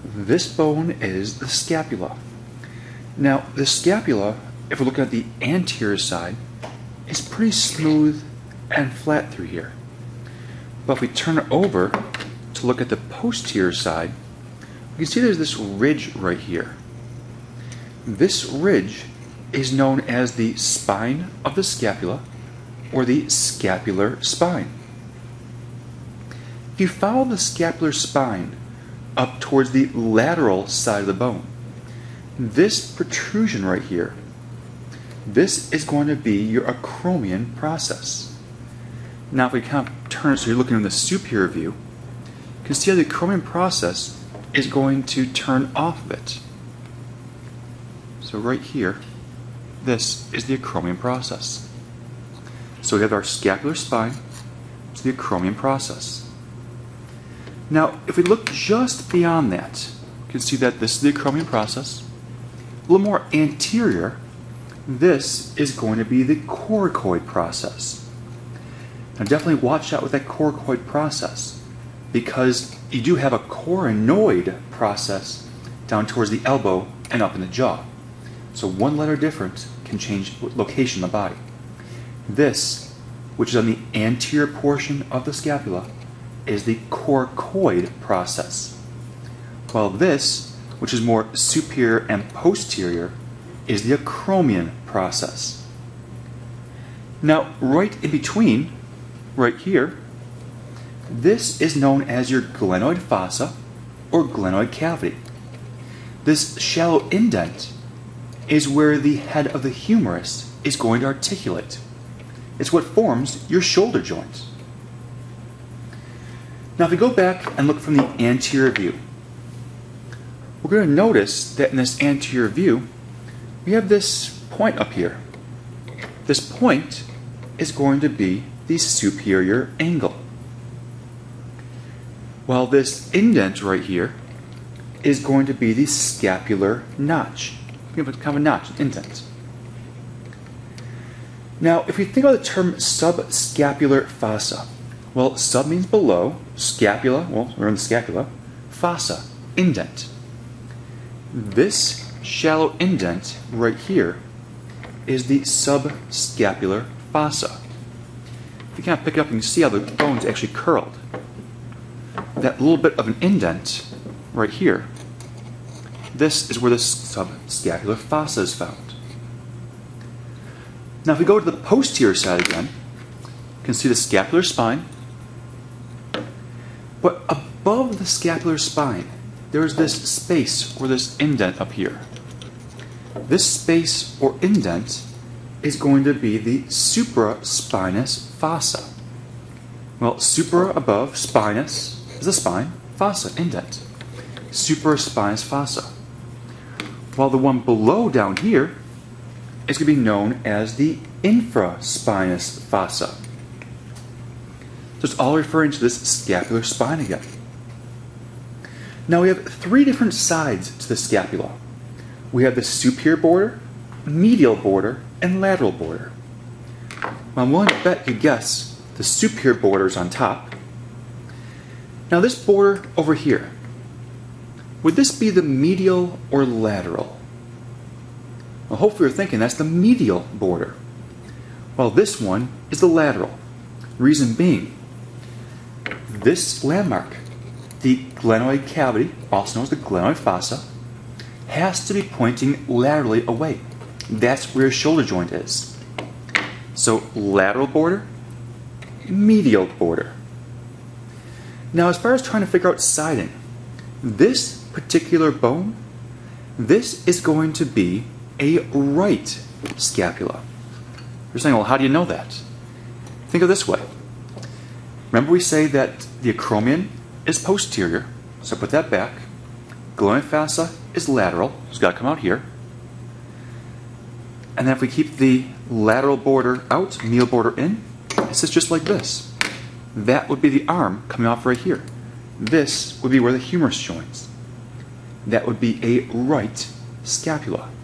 this bone is the scapula. Now, the scapula, if we're looking at the anterior side, is pretty smooth and flat through here. But if we turn it over to look at the posterior side, you can see there's this ridge right here. This ridge is known as the spine of the scapula, or the scapular spine. If you follow the scapular spine up towards the lateral side of the bone, this protrusion right here, this is going to be your acromion process. Now if we kind of turn it so you're looking in the superior view, you can see how the acromion process is going to turn off of it. So right here, this is the acromion process. So we have our scapular spine, it's the acromion process. Now if we look just beyond that, you can see that this is the acromion process. A little more anterior, this is going to be the coracoid process. Now definitely watch out with that coracoid process, because you do have a coronoid process down towards the elbow and up in the jaw. So one letter difference can change location of the body. This, which is on the anterior portion of the scapula, is the coracoid process, while this, which is more superior and posterior, is the acromion process. Now, right in between, right here, this is known as your glenoid fossa or glenoid cavity. This shallow indent is where the head of the humerus is going to articulate. It's what forms your shoulder joint. Now, if we go back and look from the anterior view, we're going to notice that in this anterior view, we have this point up here. This point is going to be the superior angle, while this indent right here is going to be the scapular notch. Kind of a notch, an indent. Now, if we think about the term subscapular fossa, well, sub means below, scapula, well, we're in the scapula, fossa, indent. This shallow indent right here is the subscapular fossa. If you kind of pick it up, you can see how the bone's actually curled. That little bit of an indent right here, this is where the subscapular fossa is found. Now if we go to the posterior side again, you can see the scapular spine, but above the scapular spine, there is this space or this indent up here. This space or indent is going to be the supraspinous fossa. Well, supra above, spinous is the spine, fossa, indent. Supraspinous fossa. While the one below down here is going to be known as the infraspinous fossa. So it's all referring to this scapular spine again. Now we have three different sides to the scapula. We have the superior border, medial border, and lateral border. Well, I'm willing to bet you guess the superior border is on top. Now this border over here, would this be the medial or lateral? Well, hopefully you're thinking that's the medial border. Well, this one is the lateral. Reason being, this landmark, the glenoid cavity, also known as the glenoid fossa, has to be pointing laterally away. That's where your shoulder joint is. So lateral border, medial border. Now as far as trying to figure out siding, this particular bone, this is going to be a right scapula. You're saying, well, how do you know that? Think of it this way. Remember we say that the acromion is posterior, so put that back. Glenoid fossa is lateral, so it's got to come out here. And then if we keep the lateral border out, medial border in, it sits just like this. That would be the arm coming off right here. This would be where the humerus joins. That would be a right scapula.